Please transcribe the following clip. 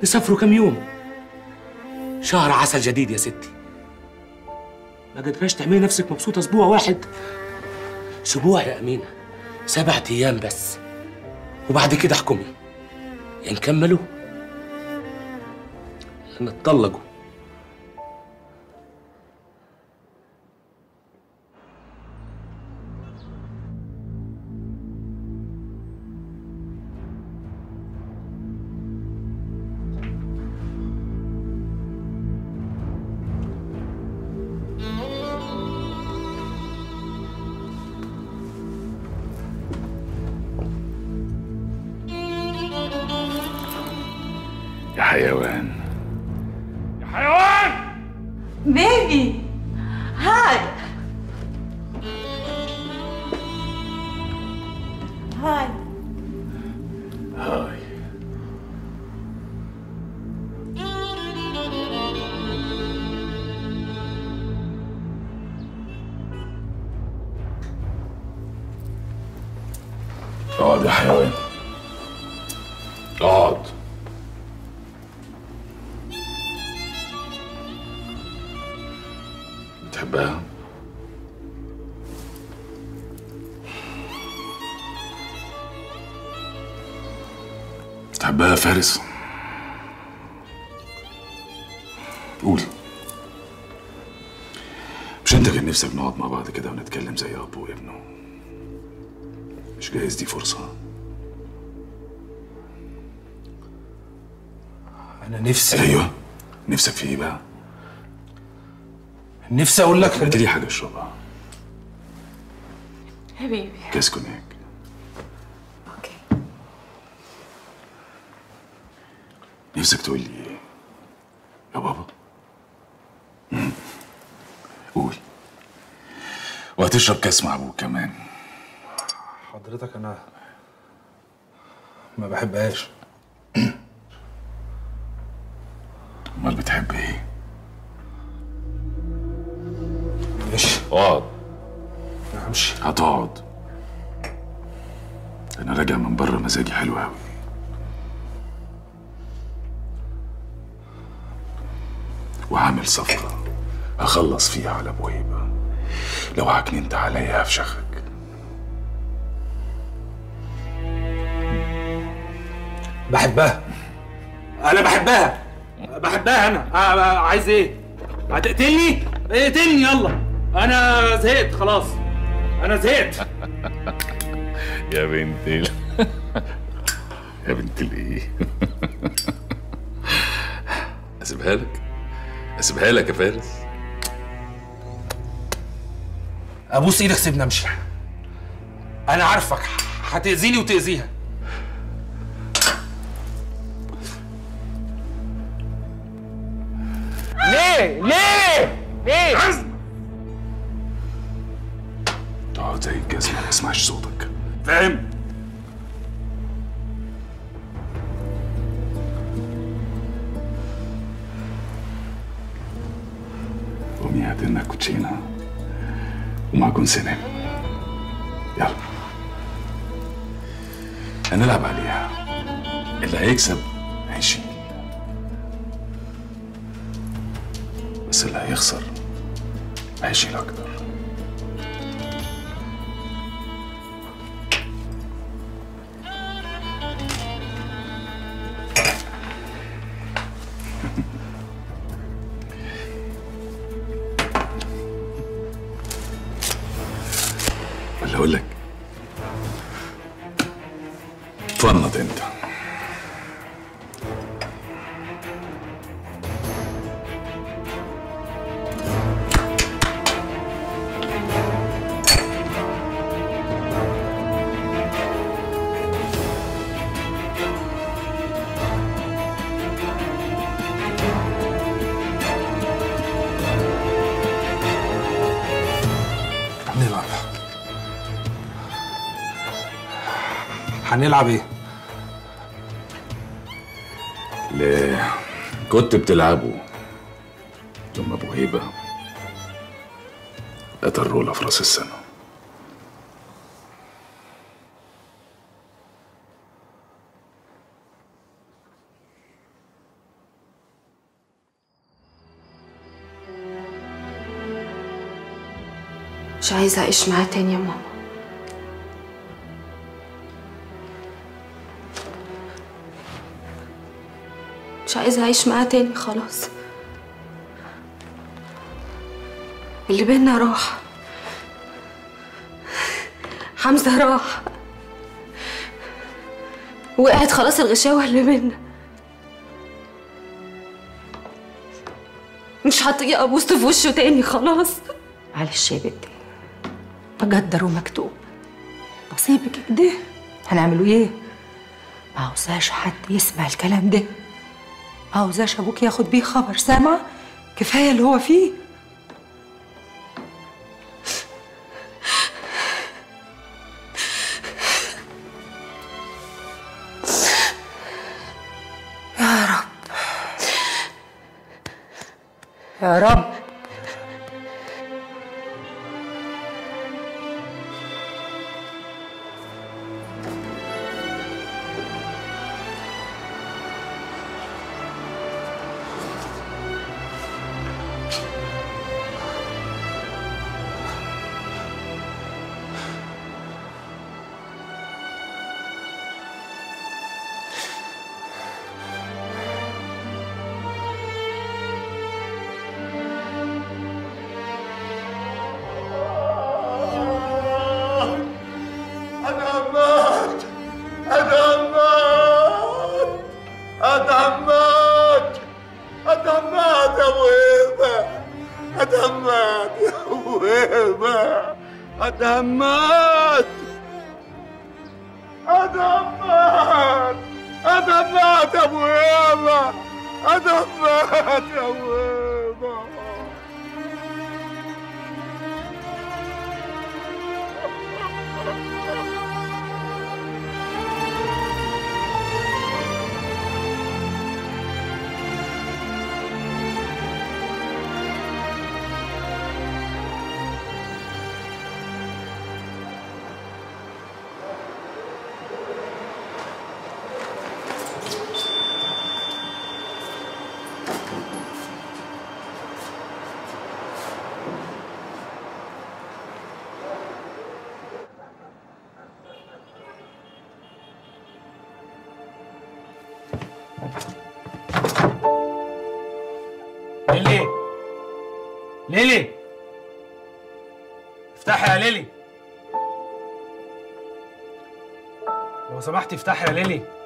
نسافروا كام يوم، شهر عسل جديد يا ستي. ما قدرش تعملي نفسك مبسوطة أسبوع واحد؟ أسبوع يا أمينة، 7 أيام بس، وبعد كده احكمي، يا نكملوا يا نتطلقوا. يا حيوان، يا حيوان. بيبي هاي هاي هاي. اقعد يا حيوان، اقعد. بتحبها؟ بتحبها يا فارس؟ قول. مش انت كان نفسك نقعد مع بعض كده ونتكلم زي اب وابنه؟ مش جايز دي فرصة؟ أنا نفسي. ايوه، نفسك في ايه بقى؟ نفسي أقول لك هات لي حاجة اشربها. يا بيبي. كاس كونياك. اوكي. نفسك تقول لي ايه يا بابا؟ قول. وهتشرب كاس مع ابوك كمان. حضرتك أنا ما بحبهاش. امال بتحب ايه؟ ماشي. اقعد. همشي. هتقعد. انا راجع من بره مزاجي حلو قوي. وعامل صفقة هخلص فيها على ابو هيبة. لو عكننت عليا هفشخك. بحبها. أنا بحبها. بحبها أنا. عايز إيه؟ هتقتلني؟ اقتلني يلا. أنا زهقت خلاص. أنا زهقت. يا بنت يا بنت الايه؟ اسيبها لك؟ اسيبها لك يا فارس؟ أبوس إيدك سيبني أمشي. أنا عارفك هتأذيني وتأذيها. ليه؟ ليه؟ ليه؟ تقعد زي الجزمة ما اسمعش صوتك. فاهم؟ قومي هات لنا كوتشينة ومعجون سنان. يلا هنلعب عليها. اللي هيكسب هيشيل، بس اللي هيخسر هيشيل اكتر. ولا اقول لك فنط انت. هنلعب ايه؟ اللي كنت بتلعبه لما ابو هيبه قتل رولا في راس السنه. مش عايزة أعيش معاه تاني يا ماما. مش عايزة أعيش معاه تاني خلاص. اللي بينا راح. حمزة راح. وقعت خلاص الغشاوة اللي بينا. مش هطيق أبوس في وشه تاني خلاص. معلش يا بنتي، مقدر ومكتوب، نصيبك كده، هنعمله ايه؟ ما عاوزاش حد يسمع الكلام ده، ما عاوزاش ابوك ياخد بيه خبر، سامع؟ كفايه اللي هو فيه. يا رب يا رب. ليلي ليلي، افتحي يا ليلي، لو سمحتي افتحي يا ليلي.